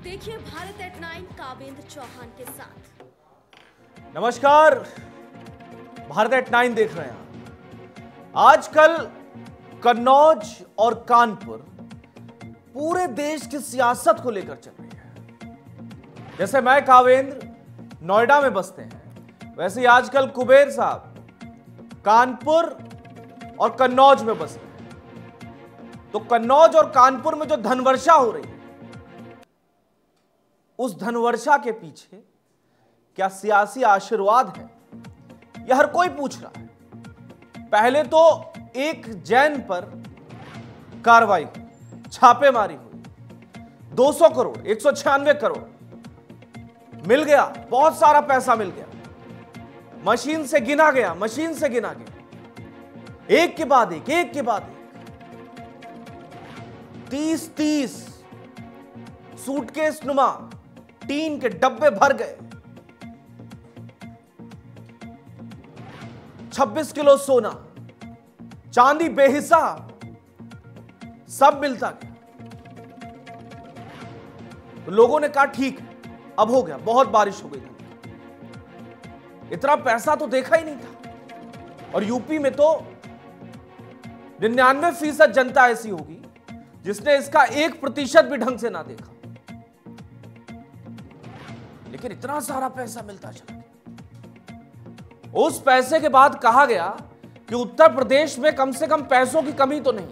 देखिए भारत एट 9 कावेंद्र चौहान के साथ। नमस्कार, भारत एट 9 देख रहे हैं। आजकल कन्नौज और कानपुर पूरे देश की सियासत को लेकर चल रही है। जैसे मैं कावेंद्र नोएडा में बसते हैं, वैसे ही आजकल कुबेर साहब कानपुर और कन्नौज में बसते हैं। तो कन्नौज और कानपुर में जो धनवर्षा हो रही है, उस धनवर्षा के पीछे क्या सियासी आशीर्वाद है, यह हर कोई पूछ रहा है। पहले तो एक जैन पर कार्रवाई हुई, छापेमारी हुई, 200 करोड़ 196 करोड़ मिल गया, बहुत सारा पैसा मिल गया, मशीन से गिना गया, मशीन से गिना गया, एक के बाद एक, एक के बाद एक, 30 सूटकेस नुमा टीन के डब्बे भर गए, 26 किलो सोना, चांदी बेहिसाब, सब मिलता गया। तो लोगों ने कहा ठीक है, अब हो गया, बहुत बारिश हो गई थी, इतना पैसा तो देखा ही नहीं था। और यूपी में तो 99% जनता ऐसी होगी जिसने इसका 1% भी ढंग से ना देखा, लेकिन इतना सारा पैसा मिलता चला। उस पैसे के बाद कहा गया कि उत्तर प्रदेश में कम से कम पैसों की कमी तो नहीं,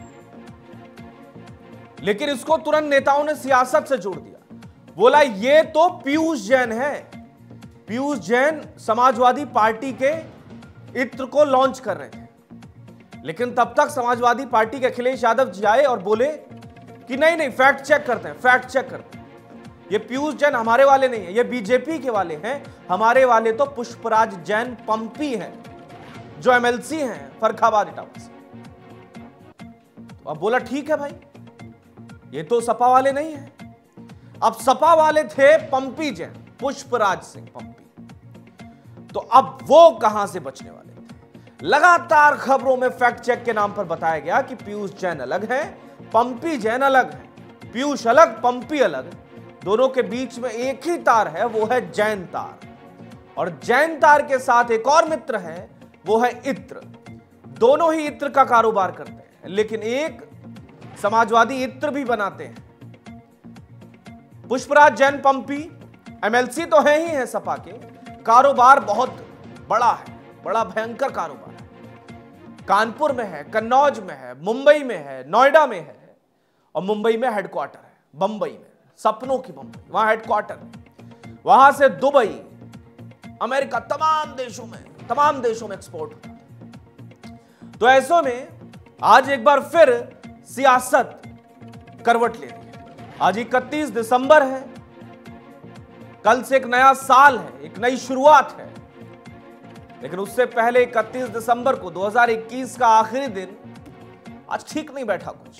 लेकिन इसको तुरंत नेताओं ने सियासत से जोड़ दिया। बोला ये तो पीयूष जैन है, पीयूष जैन समाजवादी पार्टी के इत्र को लॉन्च कर रहे थे। लेकिन तब तक समाजवादी पार्टी के अखिलेश यादव जी आए और बोले कि नहीं नहीं, फैक्ट चेक करते हैं, फैक्ट चेक करते हैं, ये पीयूष जैन हमारे वाले नहीं है, ये बीजेपी के वाले हैं, हमारे वाले तो पुष्पराज जैन पंपी हैं जो एमएलसी हैं फर्रुखाबाद इटावा से। तो अब बोला ठीक है भाई, ये तो सपा वाले नहीं है। अब सपा वाले थे पंपी जैन, पुष्पराज सिंह पंपी, तो अब वो कहां से बचने वाले थे। लगातार खबरों में फैक्ट चेक के नाम पर बताया गया कि पीयूष जैन अलग है, पंपी जैन अलग है, पीयूष अलग, पंपी अलग, दोनों के बीच में एक ही तार है, वो है जैन तार। और जैन तार के साथ एक और मित्र है, वो है इत्र। दोनों ही इत्र का कारोबार करते हैं, लेकिन एक समाजवादी इत्र भी बनाते हैं। पुष्पराज जैन पंपी एमएलसी तो है ही है सपा के, कारोबार बहुत बड़ा है, बड़ा भयंकर कारोबार है। कानपुर में है, कन्नौज में है, मुंबई में है, नोएडा में है, और मुंबई में हेडक्वार्टर है, बंबई में, सपनों की बंबई, वहां हेडक्वार्टर, वहां से दुबई, अमेरिका, तमाम देशों में एक्सपोर्ट होता है। तो ऐसो में आज एक बार फिर सियासत करवट ले रही है। आज 31 दिसंबर है, कल से एक नया साल है, एक नई शुरुआत है। लेकिन उससे पहले 31 दिसंबर को 2021 का आखिरी दिन, आज ठीक नहीं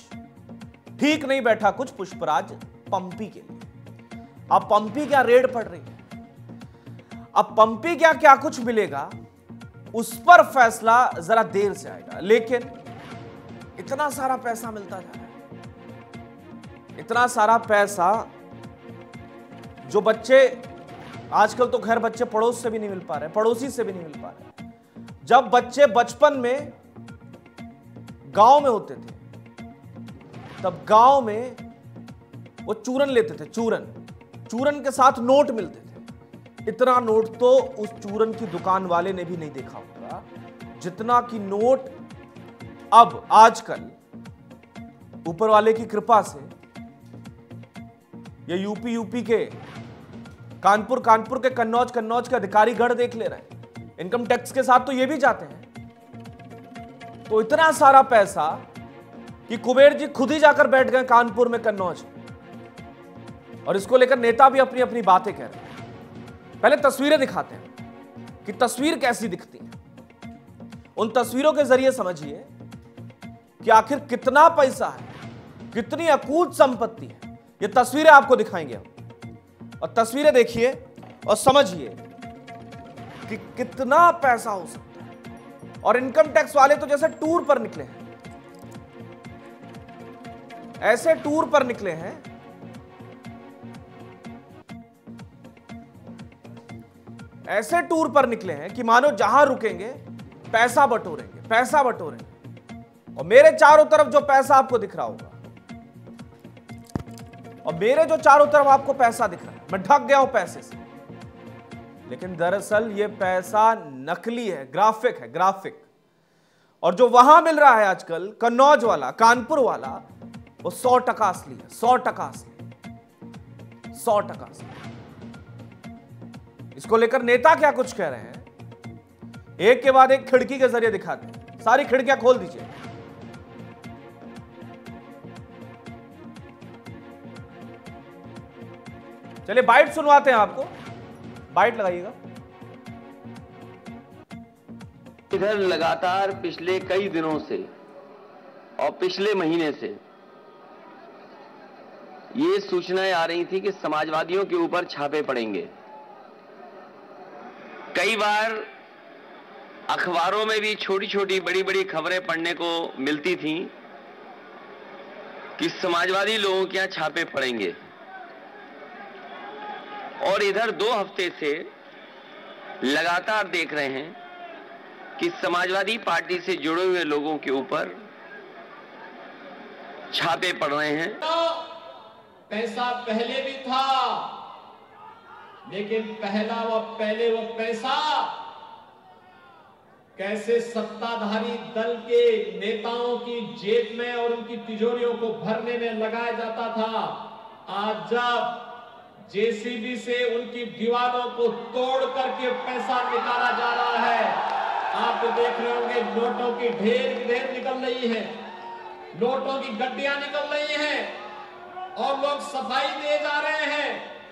बैठा कुछ पुष्पराज पंपी के लिए। अब पंपी क्या रेड पड़ रही है, अब पंपी क्या कुछ मिलेगा, उस पर फैसला जरा देर से आएगा। लेकिन इतना सारा पैसा मिलता जा रहा है, इतना सारा पैसा, जो बच्चे आजकल तो खैर बच्चे पड़ोस से भी नहीं मिल पा रहे, पड़ोसी से भी नहीं मिल पा रहे। जब बच्चे बचपन में गांव में होते थे, तब गांव में वो चूरन लेते थे, चूरन के साथ नोट मिलते थे। इतना नोट तो उस चूरन की दुकान वाले ने भी नहीं देखा होगा जितना कि नोट अब आजकल ऊपर वाले की कृपा से ये यूपी के कानपुर के कन्नौज के अधिकारी गढ़ देख ले रहे हैं। इनकम टैक्स के साथ तो ये भी जाते हैं। तो इतना सारा पैसा कि कुबेर जी खुद ही जाकर बैठ गए कानपुर में, कन्नौज, और इसको लेकर नेता भी अपनी अपनी बातें कह रहे हैं। पहले तस्वीरें दिखाते हैं कि तस्वीर कैसी दिखती है। उन तस्वीरों के जरिए समझिए कि आखिर कितना पैसा है, कितनी अकूत संपत्ति है। ये तस्वीरें आपको दिखाएंगे हम, और तस्वीरें देखिए और समझिए कि कितना पैसा हो सकता है। और इनकम टैक्स वाले तो जैसे टूर पर निकले हैं, ऐसे टूर पर निकले हैं ऐसे टूर पर निकले हैं कि मानो जहां रुकेंगे पैसा बटोरेंगे, पैसा बटोरेंगे। और मेरे चारों तरफ जो पैसा आपको दिख रहा होगा, और मेरे जो चारों तरफ आपको पैसा दिख रहा है, मैं ढक गया हूं पैसे से, लेकिन दरअसल ये पैसा नकली है, ग्राफिक है, ग्राफिक। और जो वहां मिल रहा है आजकल, कन्नौज वाला, कानपुर वाला, वो 100% असली है, 100% असली, 100% असली। इसको लेकर नेता क्या कुछ कह रहे हैं, एक के बाद एक खिड़की के जरिए दिखाते हैं। सारी खिड़कियां खोल दीजिए। चलिए बाइट सुनवाते हैं आपको, बाइट लगाइएगा। इधर लगातार पिछले कई दिनों से और पिछले mहीने से ये सूचनाएं आ रही थी कि समाजवादियों के ऊपर छापे पड़ेंगे। कई बार अखबारों में भी छोटी छोटी बड़ी बड़ी खबरें पढ़ने को मिलती थीं कि समाजवादी लोगों के यहां छापे पड़ेंगे। और इधर 2 हफ्ते से लगातार देख रहे हैं कि समाजवादी पार्टी से जुड़े हुए लोगों के ऊपर छापे पड़ रहे हैं। पैसा पहले भी था, लेकिन पहले वो पैसा कैसे सत्ताधारी दल के नेताओं की जेब में और उनकी तिजोरियों को भरने में लगाया जाता था, आज जब जेसीबी से उनकी दीवारों को तोड़ करके पैसा निकाला जा रहा है, आप देख रहे होंगे नोटों की ढेर निकल रही है, नोटों की गड्डियां निकल रही हैं और लोग सफाई दिए जा रहे हैं।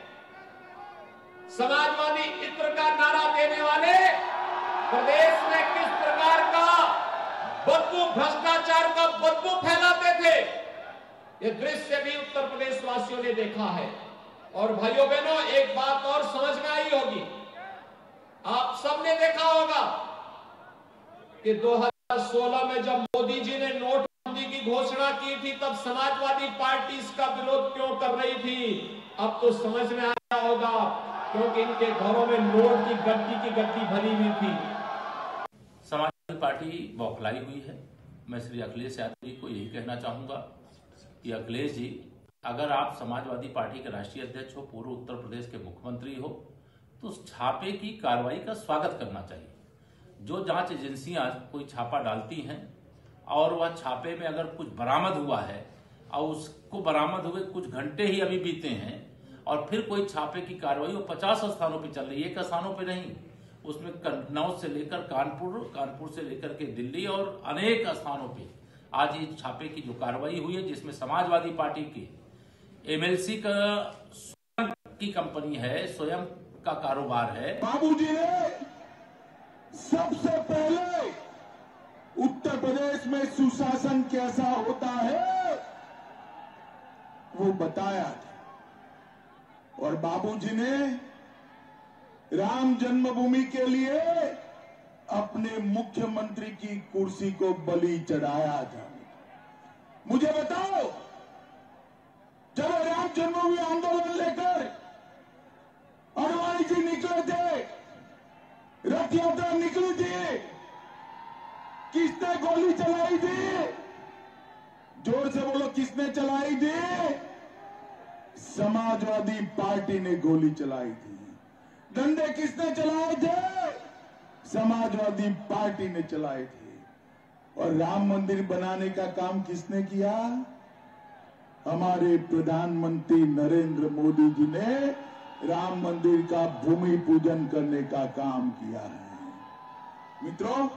समाजवादी इत्र का नारा देने वाले प्रदेश में किस प्रकार का बदबू, भ्रष्टाचार का बदबू फैलाते थे, ये दृश्य भी उत्तर प्रदेश वासियों ने देखा है। और भाइयों बहनों, एक बात और समझ में आई होगी, आप सबने देखा होगा कि 2016 में जब मोदी जी ने नोटबंदी की घोषणा की थी, तब समाजवादी पार्टी इसका विरोध क्यों कर रही थी। अब तो समझ में आया होगा, क्योंकि इनके घरों में नोट की गड्डी भरी हुई थी। समाजवादी पार्टी बौखलाई हुई है। मैं श्री अखिलेश यादव जी को यही कहना चाहूंगा कि अखिलेश जी, अगर आप समाजवादी पार्टी के राष्ट्रीय अध्यक्ष हो, पूर्व उत्तर प्रदेश के मुख्यमंत्री हो, तो उस छापे की कार्रवाई का स्वागत करना चाहिए। जो जांच एजेंसियां कोई छापा डालती हैं और वह छापे में अगर कुछ बरामद हुआ है और उसको बरामद हुए कुछ घंटे ही अभी बीते हैं और फिर कोई छापे की कार्रवाई, वो 50 स्थानों पर चल रही है, 1 स्थानों पर नहीं। उसमें कन्नौज से लेकर कानपुर से लेकर के दिल्ली और अनेक स्थानों पे आज ये छापे की जो कार्रवाई हुई है, जिसमें समाजवादी पार्टी के एमएलसी का स्वयं की कंपनी है, स्वयं का कारोबार है। बाबूजी ने सबसे पहले उत्तर प्रदेश में सुशासन कैसा होता है वो बताया था, और बाबूजी ने राम जन्मभूमि के लिए अपने मुख्यमंत्री की कुर्सी को बलि चढ़ाया था। मुझे बताओ, जब राम जन्मभूमि आंदोलन लेकर अडवाणी जी निकले थे, रथ यात्रा निकली थी, किसने गोली चलाई थी? जोर से बोलो, किसने चलाई थी? समाजवादी पार्टी ने गोली चलाई थी। डंडे किसने चलाए थे? समाजवादी पार्टी ने चलाए थे। और राम मंदिर बनाने का काम किसने किया? हमारे प्रधानमंत्री नरेंद्र मोदी जी ने राम मंदिर का भूमि पूजन करने का काम किया है। मित्रों,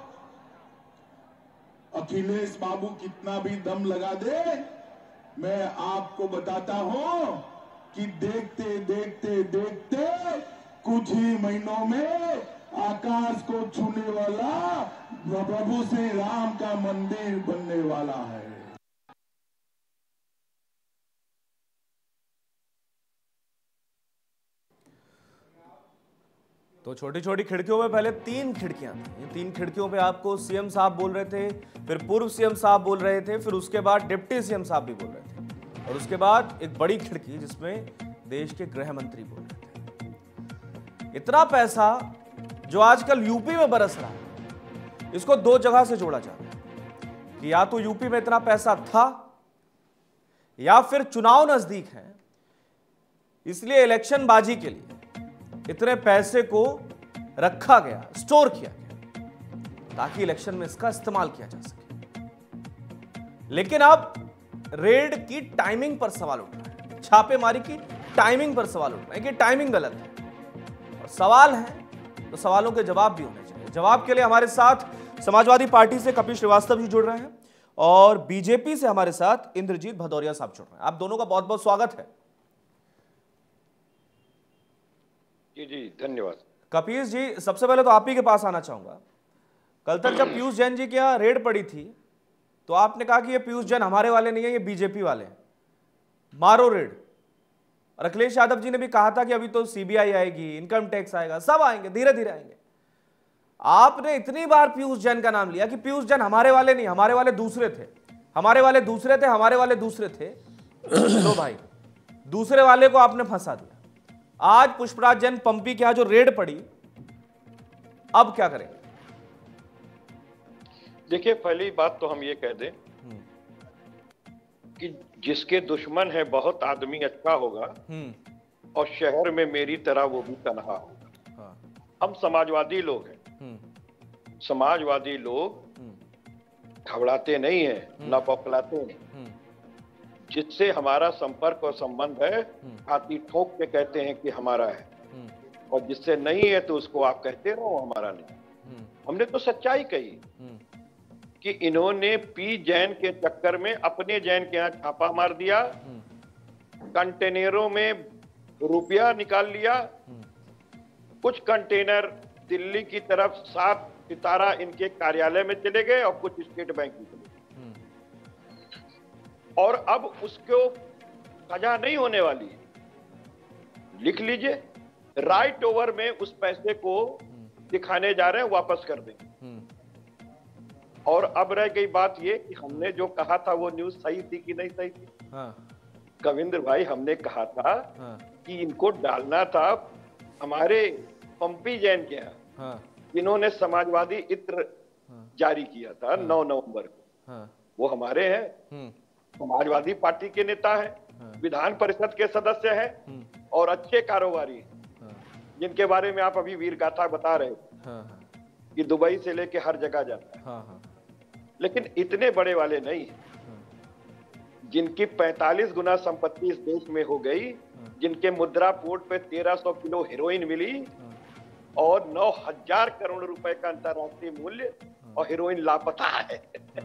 अखिलेश बाबू कितना भी दम लगा दे, मैं आपको बताता हूं कि देखते देखते देखते कुछ ही महीनों में आकाश को छूने वाला प्रभु श्री राम का मंदिर बनने वाला है। तो छोटी छोटी खिड़कियों में पहले 3 खिड़कियां थी। इन 3 खिड़कियों पे आपको सीएम साहब बोल रहे थे, फिर पूर्व सीएम साहब बोल रहे थे, फिर उसके बाद डिप्टी सीएम साहब भी बोल रहे थे, और उसके बाद एक बड़ी खिड़की जिसमें देश के गृह मंत्री बोल रहे थे। इतना पैसा जो आजकल यूपी में बरस रहा है, इसको दो जगह से जोड़ा जा रहा है कि या तो यूपी में इतना पैसा था या फिर चुनाव नजदीक है, इसलिए इलेक्शन बाजी के लिए इतने पैसे को रखा गया, स्टोर किया गया ताकि इलेक्शन में इसका इस्तेमाल किया जा सके। लेकिन अब रेड की टाइमिंग पर सवाल उठ रहा है, छापेमारी की टाइमिंग पर सवाल उठ रहा है कि टाइमिंग गलत है। और सवाल है तो सवालों के जवाब भी होने चाहिए। जवाब के लिए हमारे साथ समाजवादी पार्टी से कपिल श्रीवास्तव जी जुड़ रहे हैं और बीजेपी से हमारे साथ इंद्रजीत भदौरिया साहब जुड़ रहे हैं। आप दोनों का बहुत बहुत स्वागत है। जी धन्यवाद। कपिल जी, सबसे पहले तो आप ही के पास आना चाहूंगा। कल तक जब पीयूष जैन जी के यहाँ रेड पड़ी थी तो आपने कहा कि ये पीयूष जैन हमारे वाले नहीं है, ये बीजेपी वाले हैं, मारो रेड। और अखिलेश यादव जी ने भी कहा था कि अभी तो सीबीआई आएगी, इनकम टैक्स आएगा, सब आएंगे, धीरे धीरे आएंगे। आपने इतनी बार पीयूष जैन का नाम लिया कि पीयूष जैन हमारे वाले नहीं, हमारे वाले दूसरे थे, हमारे वाले दूसरे थे, हमारे वाले दूसरे थे। तो भाई दूसरे वाले को आपने फंसा दिया। आज पुष्पराज जैन पंपी के यहां जो रेड पड़ी, अब क्या करें? देखिए, पहली बात तो हम ये कह दें कि जिसके दुश्मन है बहुत आदमी अच्छा होगा और शहर में मेरी तरह वो भी तनहा होगा। हम समाजवादी लोग हैं। समाजवादी लोग घबराते नहीं हैं, न बौखलाते हैं। जिससे हमारा संपर्क और संबंध है, छाती ठोक के कहते हैं कि हमारा है, और जिससे नहीं है तो उसको आप कहते रहो हमारा नहीं। हमने तो सच्चाई कही कि इन्होंने पी जैन के चक्कर में अपने जैन के यहाँ छापा मार दिया, कंटेनरों में रुपया निकाल लिया, कुछ कंटेनर दिल्ली की तरफ 7 सितारा इनके कार्यालय में चले गए और कुछ स्टेट बैंक में चले गए। और अब उसको सजा नहीं होने वाली है। लिख लीजिए, राइट ओवर में उस पैसे को दिखाने जा रहे हैं, वापस कर देंगे। और अब रह गई बात ये कि हमने जो कहा था वो न्यूज सही थी कि नहीं सही थी। कविंद्र भाई, हमने कहा था कि इनको डालना था हमारे पंपी जैन के यहाँ, जिन्होंने समाजवादी इत्र जारी किया था 9 नवंबर को। वो हमारे हैं, समाजवादी पार्टी के नेता हैं, विधान परिषद के सदस्य हैं और अच्छे कारोबारी हैं, जिनके बारे में आप अभी वीर गाथा बता रहे कि दुबई से लेके हर जगह जाता है। लेकिन इतने बड़े वाले नहीं हैं, जिनकी 45 गुना संपत्ति इस देश में हो गई, जिनके मुद्रा पोर्ट पे 1300 किलो हेरोइन मिली और 9,000 करोड़ रुपए का अंतरराष्ट्रीय मूल्य, और हेरोइन लापता है।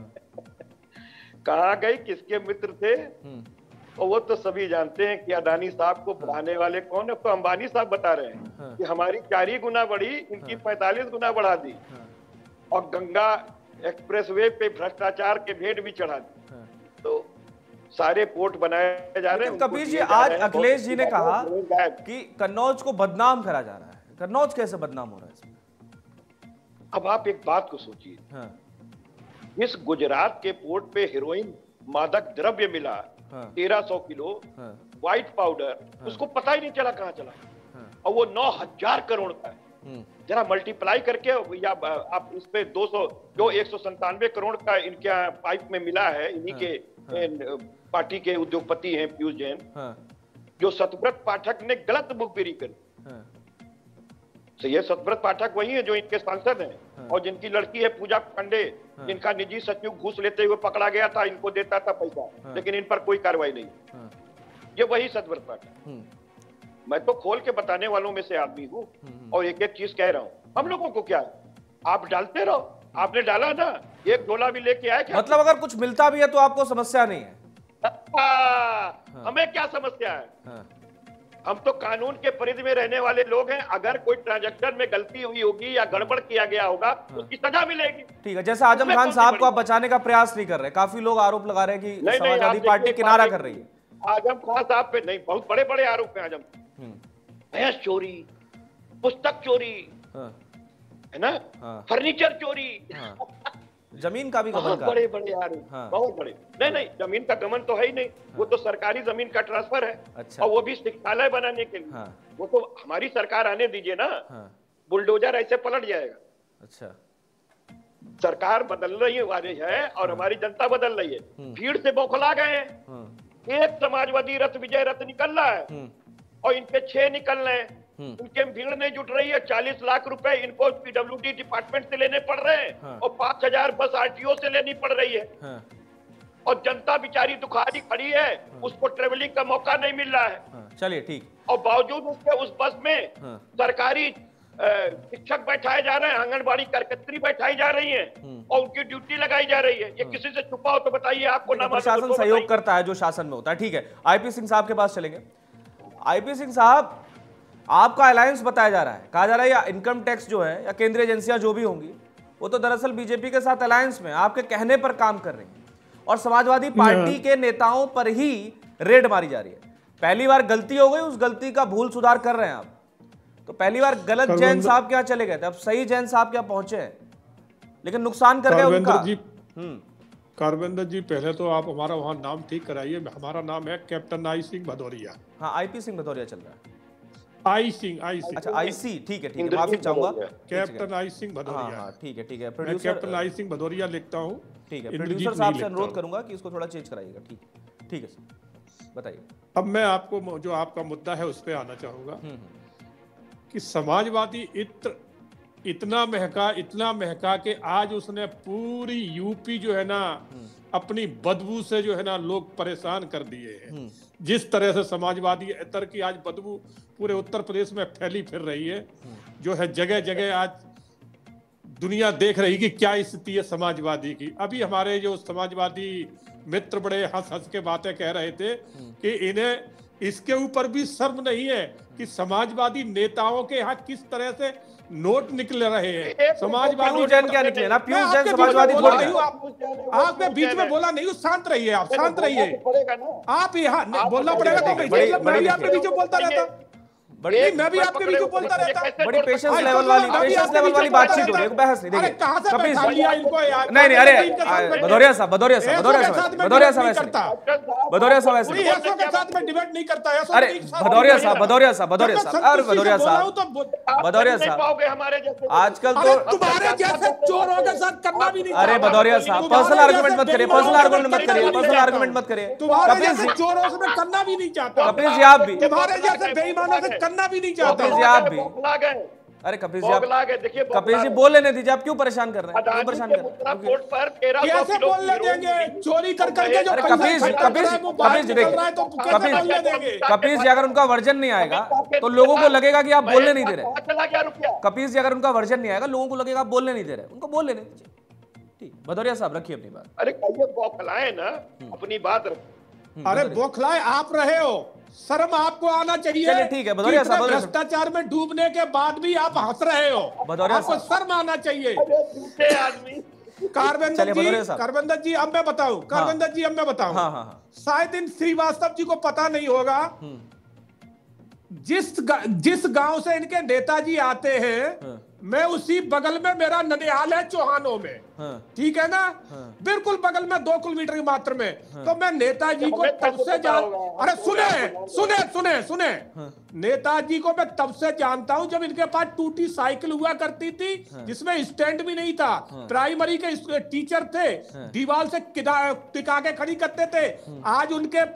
कहाँ गई, किसके मित्र थे? और वो तो सभी जानते हैं कि अडानी साहब को बढ़ाने वाले कौन है। तो अंबानी साहब बता रहे हैं कि हमारी 4 गुना बढ़ी, इनकी 45 गुना बढ़ा दी, और गंगा एक्सप्रेसवे पे भ्रष्टाचार के भेंट भी चढ़ा दी। तो सारे पोर्ट बनाए जा रहे हैं। कपिल जी, आज अखिलेश जी ने कहा कि कन्नौज को बदनाम करा जा रहा है। कन्नौज कैसे बदनाम हो रहा है इसमें? अब आप एक बात को सोचिए, इस गुजरात के पोर्ट पे हेरोइन मादक द्रव्य मिला 1300 किलो व्हाइट पाउडर, उसको पता ही नहीं चला कहां चला, और वो 9,000 करोड़ का है। जरा मल्टीप्लाई करके, या आप इस पे 200 जो 197 करोड़ का इनके पाइप में मिला है, इन्हीं के पार्टी के उद्योगपति हैं पीयूष जैन, जो सतव्रत पाठक ने गलत मुखबिरी करी। तो ये सतव्रत पाठक वही है जो इनके सांसद हैं, और जिनकी लड़की है पूजा पांडे, जिनका निजी सचिव घूस लेते हुए पकड़ा गया था, इनको देता था पैसा, लेकिन इन पर कोई कार्रवाई नहीं। ये वही सतव्रत पाठक। मैं तो खोल के बताने वालों में से आदमी हूँ, और एक एक चीज कह रहा हूँ। हम लोगों को क्या है, आप डालते रहो, आपने डाला ना, एक डोला भी लेके आए क्या? मतलब अगर कुछ मिलता भी है तो आपको समस्या नहीं है? हमें क्या समस्या है? हम तो कानून के परिधि में रहने वाले लोग हैं। अगर कोई ट्रांजैक्शन में गलती हुई होगी या गड़बड़ किया गया होगा, उसकी सजा मिलेगी। ठीक है, जैसे आजम खान साहब को आप बचाने का प्रयास नहीं कर रहे, काफी लोग आरोप लगा रहे हैं कि समाजवादी पार्टी किनारा कर रही है। आजम खान साहब पे नहीं, बहुत बड़े बड़े आरोप है। आजम भैंस चोरी, पुस्तक चोरी, है ना, फर्नीचर चोरी, जमीन का भी गमन का बड़े बड़े आरोप, बहुत बड़े। नहीं, जमीन का गमन तो है ही नहीं, वो तो सरकारी जमीन का ट्रांसफर है। अच्छा। और वो भी शिक्षालय बनाने के लिए। वो तो हमारी सरकार आने दीजिए ना, बुलडोजर ऐसे पलट जाएगा। अच्छा, सरकार बदल रही है और हमारी जनता बदल रही है, भीड़ से बौखला गए हैं। एक समाजवादी रथ, विजय रथ निकल रहा है और इनके 6 निकल रहे हैं। उनके भीड़ नहीं जुट रही है। 40 लाख रुपए इनको पीडब्ल्यूडी डिपार्टमेंट से लेने पड़ रहे हैं और 5000 बस आरटीओ से लेनी पड़ रही है। और जनता बेचारी दुखारी खड़ी है, उसको ट्रेवलिंग का मौका नहीं मिल रहा है। चलिए ठीक। और बावजूद उसके उस बस में सरकारी शिक्षक बैठाए जा रहे हैं, आंगनबाड़ी कार्यकर्त्री बैठाई जा रही हैं और उनकी ड्यूटी लगाई जा रही है। ये किसी से छुपा हो तो बताइए, आपको ना प्रशासन सहयोग करता है जो शासन में होता है। ठीक है, आईपी सिंह साहब के पास चलेंगे। आईपी सिंह साहब, आपका अलायंस बताया जा रहा है, कहा जा रहा है या इनकम टैक्स जो है या केंद्रीय एजेंसियां जो भी होंगी वो तो दरअसल बीजेपी के साथ अलायंस में आपके कहने पर काम कर रही है और समाजवादी पार्टी के नेताओं पर ही रेड मारी जा रही है। पहली बार गलती हो गई, उस गलती का भूल सुधार कर रहे हैं आप। तो पहली बार गलत जैन साहब क्या चले गए थे, अब सही जैन साहब क्या पहुंचे हैं, लेकिन नुकसान कर गए उनका। कारवेंद्र जी, पहले तो आप हमारा वहां नाम ठीक कराइए। हमारा नाम है कैप्टन आई सिंह भदौरिया। हाँ, आईपी सिंह भदौरिया चल रहा है। आई सिंह। अच्छा, आईसी, ठीक है, माफी चाहूंगा। Captain I Singh Bhadauria. हाँ, ठीक है, मैं कैप्टन आई सिंह भदौरिया लिखता हूँ। ठीक है, प्रोड्यूसर साहब से अनुरोध करूंगा कि इसको थोड़ा चेंज कराइएगा। ठीक है सर, बताइए। अब मैं आपको जो आपका मुद्दा है उस पर आना चाहूंगा कि समाजवादी इतना महका कि आज उसने पूरी यूपी जो है ना अपनी बदबू से जो है ना लोग परेशान कर दिए हैं। जिस तरह से समाजवादी इतर की आज बदबू पूरे उत्तर प्रदेश में फैली फिर रही है, जो है जगह जगह आज दुनिया देख रही कि क्या स्थिति है समाजवादी की। अभी हमारे जो समाजवादी मित्र बड़े हंस हंस के बातें कह रहे थे कि इन्हें इसके ऊपर भी शर्म नहीं है कि समाजवादी नेताओं के यहाँ किस तरह से नोट निकल रहे हैं। समाजवादी जैन क्या निकले ना, पीयूष जैन समाजवादी बोल रहे हैं। आपने बीच में बोला नहीं, शांत रहिए, आप शांत रहिए। आप यहाँ बोलना पड़ेगा तो मैं भी आपके बीच में बोलता रहता, मैं भी आपके बीच में बोलता रहता। बड़ी पेशेंस लेवल वाली बातचीत हो रही है, बहस नहीं। देखिए कपिल नहीं, अरे भदौरिया साहब ऐसे के साथ में डिबेट नहीं करता है। अरे भदौरिया साहब आजकल तो तुम्हारे जैसे चोरों के साथ करना भी नहीं। अरे भदौरिया साहब, पर्सनल आर्गुमेंट मत करिए। तुम्हारे जैसे चोरों से करना भी नहीं चाहता। कपिल जी आप भी, तुम्हारे जैसे बेईमानों से करना भी नहीं चाहता। कपिल जी आप भी, अरे कपिल जी बोल लेने दीजिए, आप क्यों परेशान कर रहे हैं? क्यों परेशान कर रहे हैं? कैसे बोलने देंगे? चोरी कर करके जो कपिल जी अगर उनका वर्जन नहीं आएगा तो लोगों को लगेगा कि आप बोलने नहीं दे रहे। कपिल जी अगर उनका वर्जन नहीं आएगा लोगों को लगेगा आप बोलने नहीं दे रहे, उनको बोल लेने दीजिए। ठीक, भदौरिया साहब रखिए अपनी बात। अरे बौखलाए ना, अपनी बात रखो। अरे बौखलाए आप रहे हो, शर्म आपको आना चाहिए। चलिए ठीक है भदौरिया साहब, भ्रष्टाचार में डूबने के बाद भी आप हंस रहे हो, आपको शर्म आना चाहिए। कारवेंद्र जी अब मैं बताऊं, शायद इन श्रीवास्तव जी को पता नहीं होगा, जिस गांव से इनके नेताजी आते हैं मैं उसी बगल में मेरा ननिहाल है चौहानों में। ठीक है ना, बिल्कुल बगल में 2 किलोमीटर की मात्र में। तो मैं नेताजी को तब से सुने नेताजी को मैं तब से जानता हूं जब इनके पास टूटी साइकिल हुआ करती थी जिसमें स्टैंड भी नहीं था। प्राइमरी के टीचर थे, दीवार से टिका के खड़ी करते थे। आज उनके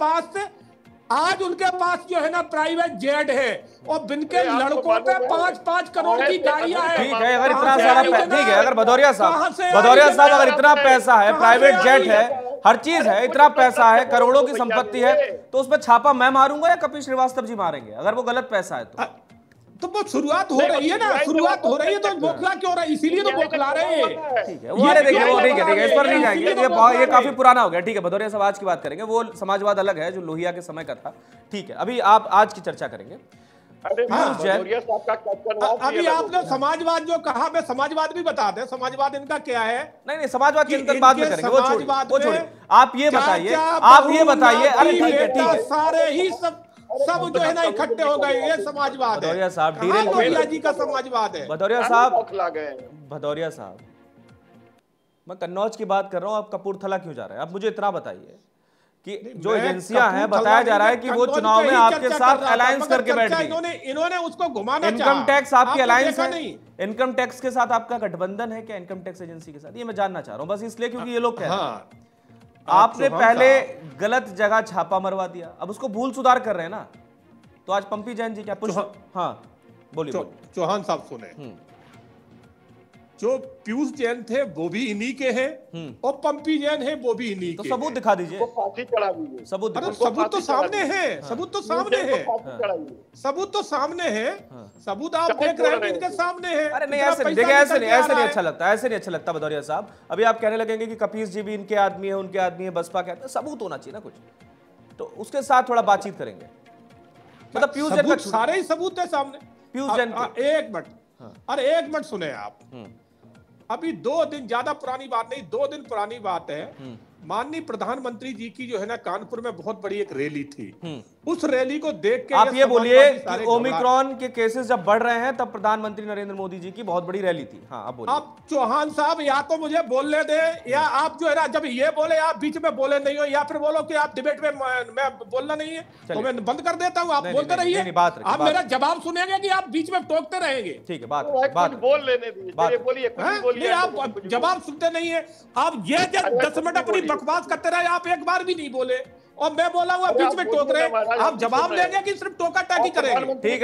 पास जो है ना प्राइवेट जेट है और जिनके लड़कों पे 5-5 करोड़ की गाड़ियां हैं। ठीक है, अगर इतना सारा ठीक है, अगर भदौरिया साहब अगर इतना पैसा है, प्राइवेट जेट है, हर चीज है, इतना पैसा है, करोड़ों की संपत्ति है, तो उसमें छापा मैं मारूंगा या कपिल श्रीवास्तव जी मारेंगे अगर वो गलत पैसा है तो वो शुरुआत हो रही है ना, तो बौखला क्यों रहा है? इसीलिए तो बौखला रहे हैं। ठीक है, वो देखिए वो ठीक है, इस पर नहीं जाएंगे, ये काफी पुराना हो गया। ठीक है, भदौरिया साहब आज की बात करेंगे, वो समाजवाद अलग है जो लोहिया के समय का था। ठीक है, अभी आप आज की चर्चा करेंगे। अभी आपने समाजवाद जो कहा, मैं समाजवाद भी बता दें, समाजवाद इनका क्या है। नहीं समाजवाद की बात में करेंगे, वो छोड़िए। आप ये बताइए। अरे ठीक है, सारे ही सब जो है ना इकट्ठे हो गए, ये समाजवाद है। भदौरिया साहब लोहिया जी का समाजवाद है। भदौरिया साहब मैं कन्नौज की बात कर रहा हूँ, आप कपूरथला क्यों जा रहे हैं? आप मुझे इतना बताइए कि जो एजेंसियां हैं, बताया जा रहा है कि वो चुनाव में आपके साथ अलायंस करके बैठ गई। इन्होंने उसको घुमाना चाहा। इनकम टैक्स आपकी अलायंस है, इनकम टैक्स के साथ आपका गठबंधन है क्या इनकम टैक्स एजेंसी के साथ? ये मैं जानना चाह रहा हूं बस इसलिए क्योंकि ये लोग कह रहे हैं आपने पहले गलत जगह छापा मरवा दिया, अब उसको भूल सुधार कर रहे हैं ना। तो आज पंपी जैन जी क्या हाँ बोलिए। चौहान साहब सुने, जो पीयूष जैन थे वो भी इन्हीं के हैं और पंपी जैन है वो भी इन्हीं तो के। सबूत दिखा दीजिए, सबूत तो सामने है, सबूत तो सामने है, सबूत तो सामने है, सबूत आप देख रहे हैं इनके सामने है। अरे नहीं ऐसे नहीं, देखिए ऐसे नहीं अच्छा लगता, ऐसे नहीं अच्छा लगता भदौरिया साहब। अभी आप कहने लगेंगे कि कपीस जी भी इनके आदमी है, उनके आदमी है, बसपा के आदमी, सबूत होना चाहिए ना कुछ, तो उसके साथ थोड़ा बातचीत करेंगे। मतलब पीयूष जैन का सारे ही सबूत है सामने। पीयूष जैन एक मिनट, अरे एक मिनट सुने आप। अभी 2 दिन, ज्यादा पुरानी बात नहीं, 2 दिन पुरानी बात है। माननीय प्रधानमंत्री जी की जो है ना कानपुर में बहुत बड़ी एक रैली थी। उस रैली को देख के आप ये बोलिए कि ओमिक्रॉन के केसेस जब बढ़ रहे हैं तब प्रधानमंत्री नरेंद्र मोदी जी की बहुत बड़ी रैली थी। हाँ आप बोलिए। आप चौहान साहब या तो मुझे बोलने दे, या आप जो है ना जब ये बोले आप बीच में बोले नहीं हो, या फिर बोलो कि आप डिबेट में मैं बोलना नहीं है तो मैं बंद कर देता हूँ। आप बोलते रहिए, आप मेरा जवाब सुनेंगे कि आप बीच में टोकते रहेंगे। ठीक है, बात बोल लेने दीजिए, बोलिए। आप जवाब सुनते नहीं है। आप ये 10 मिनट अपनी बकवास करते रहे, आप एक बार भी नहीं बोले और मैं बोला हुआ बीच में टोक रहे। आप जवाब देंगे कि सिर्फ टोका टाकी करेंगे? ठीक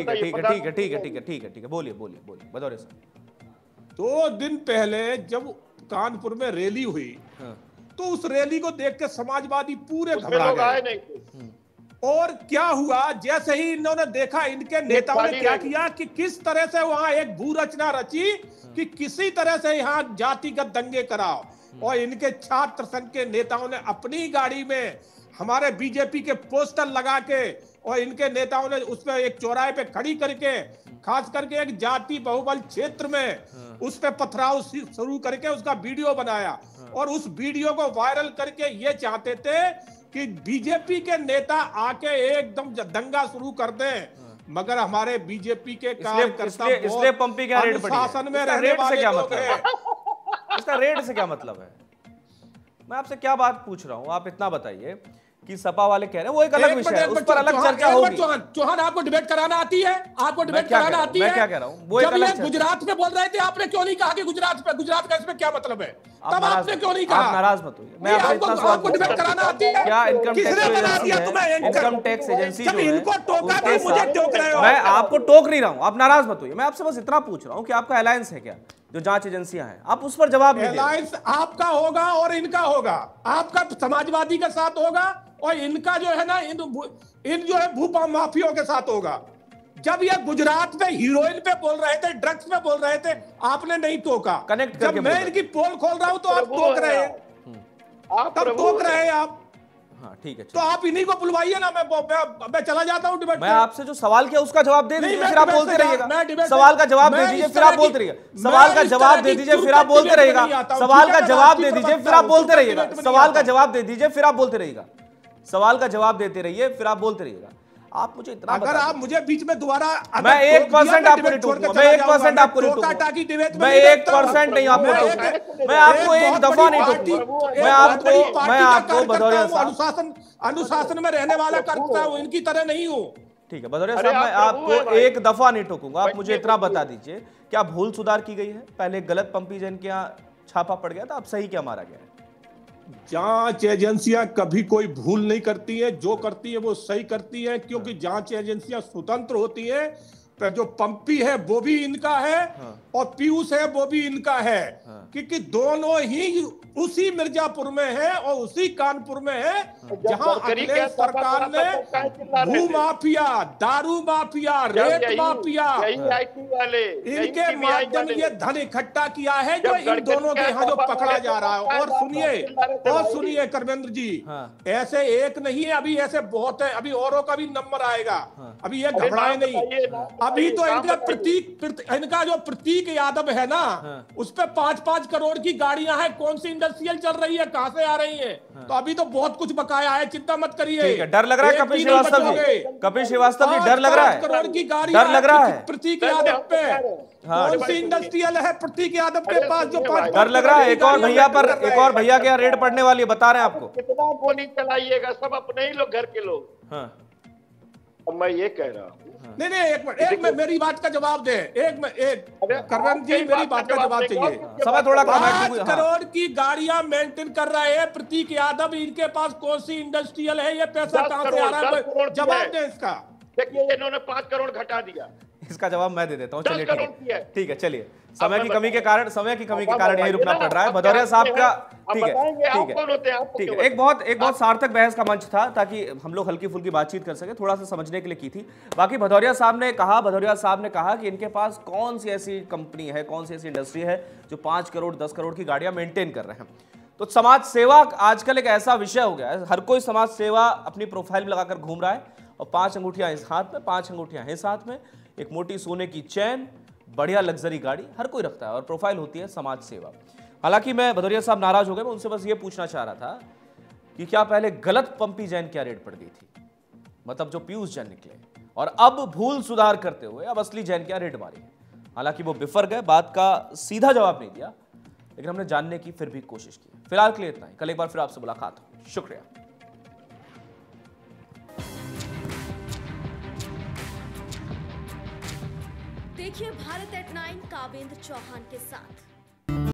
है, बोलिए भदौरिया साहब। 2 दिन पहले जब कानपुर में रैली हुई तो उस रैली को देख के समाजवादी पूरे घबरा गए। और क्या हुआ, जैसे ही इन्होंने देखा इनके नेताओं ने क्या किया कि किस तरह से वहां एक भू रचना रची कि किसी तरह से यहाँ जातिगत दंगे कराओ। और इनके छात्र संघ के नेताओं ने अपनी गाड़ी में हमारे बीजेपी के पोस्टर लगा के और इनके नेताओं ने उस पर एक चौराहे पे खड़ी करके, खास करके एक जाति बहुबल क्षेत्र में उस पे पथराव शुरू करके उसका वीडियो बनाया। और उस वीडियो को वायरल करके ये चाहते थे कि बीजेपी के नेता आके एकदम दंगा शुरू कर दें। मगर हमारे बीजेपी के कार्यकर्ता इसलिए पंपी क्या रेट बढ़ी है? शासन में रहने वाले लोग हैं। इसका रेट से क्या मतलब है? मैं आपसे क्या बात पूछ रहा हूं, आप इतना बताइए कि सपा वाले कह रहे हैं वो एक अलग विषय है, उस पर अलग चर्चा होगी। चौहान आपको डिबेट कराना आती है? आपको डिबेट कराना आती है? मैं क्या कह रहा हूं, वो एक अलग गुजरात में बोल रहे थे, आपने क्यों नहीं कहा कि गुजरात का इसमें क्या मतलब है? तब आपने क्यों नहीं कहा? आप नाराज मत होइए, मैं आपसे इतना सवाल आपको डिबेट कराना आती है? क्या इनकम टैक्स एजेंसी जो है इनको टोका नहीं, मुझे टोक रहे हो। मैं आपको टोक नहीं रहा हूं, आप नाराज मत होइए। मैं आपसे बस इतना पूछ रहा हूं कि आपका अलायंस है क्या, जो जांच एजेंसियां हैं, आप उस पर जवाब दीजिए। अलायंस आपका होगा और इनका होगा, आपका समाजवादी के साथ होगा और इनका जो है ना इन जो है भूपा माफियों के साथ होगा। जब ये गुजरात में हीरोइन पे बोल रहे थे, ड्रग्स पे बोल रहे थे, आपने नहीं टोका। कनेक्ट जब मैं इनकी पोल खोल रहा हूं तो आप टोक रहे हैं, तब टोक रहे हैं आप। हाँ ठीक है, तो आप इन्हीं को बुलवाइए ना, मैं चला जाता हूं डिबेट। मैं आपसे जो सवाल किया उसका जवाब दे दीजिए, फिर आप बोलते रहिएगा। सवाल का जवाब दे दीजिए, फिर आप बोलते रहिएगा। सवाल का जवाब दे दीजिए, फिर आप बोलते रहिएगा। सवाल का जवाब दे दीजिए, फिर आप बोलते रहिएगा। सवाल का जवाब दे दीजिए, फिर आप बोलते रहिएगा। सवाल का जवाब देते रहिए, फिर आप बोलते रहिएगा। आप मुझे इतना अगर आप मुझे बीच में दोबारा मैं 1% आपको नहीं टोकूंगा, मैं 1% आपको नहीं टोकूंगा, मैं 1% नहीं आपको टोकूंगा, मैं आपको एक दफा नहीं टोकूंगा। मैं आपको भदौरिया साहब अनुशासन में रहने वाला करता हूं, इनकी तरह नहीं हूं। ठीक है भदौरिया साहब, मैं आपको एक दफा नहीं टोकूंगा। आप मुझे इतना बता दीजिए, क्या भूल सुधार की गई है? पहले गलत पंपी जैन के यहाँ छापा पड़ गया था, अब सही क्या मारा गया है? जांच एजेंसियां कभी कोई भूल नहीं करती है, जो करती है वो सही करती है, क्योंकि जांच एजेंसियां स्वतंत्र होती है। जो पंपी है वो भी इनका है और पीयूष है वो भी इनका है, क्योंकि दोनों ही उसी मिर्जापुर में है और उसी कानपुर में है जहां अखिलेश सरकार ने भू माफिया, दारू माफिया, रेत माफिया, इनके माध्यम ये धन इकट्ठा किया है, जो इन दोनों के यहाँ जो पकड़ा जा रहा है। और सुनिए करवेंद्र जी, ऐसे एक नहीं है, अभी ऐसे बहुत है, अभी औरों का भी नंबर आएगा, अभी ये घबराए नहीं। अभी तो इनका जो प्रतीक यादव है ना, उस पे 5-5 5 करोड़ की गाड़ियां हैं, कौन सी इंडस्ट्रियल चल रही है, कहां से आ रही है? तो अभी तो बहुत कुछ बकाया है, चिंता मत करिए। ठीक है, डर लग रहा है कपिल श्रीवास्तव जी, कपिल श्रीवास्तव जी डर लग रहा है, 5 करोड़ की गाड़ी डर लग रहा है प्रतीक यादव पे। कौन सी इंडस्ट्रियल है प्रतीक यादव के पास जो 5 डर लग रहा है? एक और भैया पर, एक और भैया के यहाँ रेड पड़ने वाली है, बता रहे हैं आपको। कितना गोली चलाइएगा, सब अपने ही लोग, घर के लोग। हाँ। मैं ये कह रहा हूँ, नहीं एक मिनट, मेरी बात का जवाब दे। करवंत जी मेरी बात का जवाब चाहिए। समय थोड़ा कम है। 5 करोड़ की गाड़ियां मेंटेन कर रहे हैं प्रतीक यादव, इनके पास कौन सी इंडस्ट्रियल है? ये पैसा कहां से आ रहा है? जवाब दे इसका। देखिए इन्होंने 5 करोड़ घटा दिया। इसका जवाब मैं दे देता हूँ, चलिए ठीक है, चलिए। समय की मैं कमी के कारण यही रुकना पड़ रहा है। भदौरिया साहब का ठीक है, एक बहुत सार्थक बहस का मंच था, ताकि हम लोग हल्की फुल्की बातचीत कर सके, थोड़ा सा समझने के लिए की थी। बाकी भदौरिया साहब ने कहा कि इनके पास कौन सी ऐसी कंपनी है, कौन सी ऐसी इंडस्ट्री है जो 5 करोड़ 10 करोड़ की गाड़ियां मेंटेन कर रहे हैं। तो समाज सेवा आजकल एक ऐसा विषय हो गया है, हर कोई समाज सेवा अपनी प्रोफाइल में लगाकर घूम रहा है, और 5 अंगूठियां इस हाथ में, 5 अंगूठियां इस हाथ में, एक मोटी सोने की चैन, बढ़िया लग्जरी गाड़ी हर कोई रखता है, और प्रोफाइल होती है समाज सेवा। हालांकि मैं भदौरिया साहब नाराज हो गए, मैं उनसे बस ये पूछना चाह रहा था कि क्या पहले गलत पंपी जैन क्या रेड पड़ दी थी, मतलब जो पीयूष जैन निकले, और अब भूल सुधार करते हुए अब असली जैन क्या रेड मारी है? हालांकि वो बिफर गए, बात का सीधा जवाब नहीं दिया, लेकिन हमने जानने की फिर भी कोशिश की। फिलहाल के लिए इतना ही, कल एक बार फिर आपसे मुलाकात हो। शुक्रिया। देखिए भारत@9 कावेंद्र चौहान के साथ।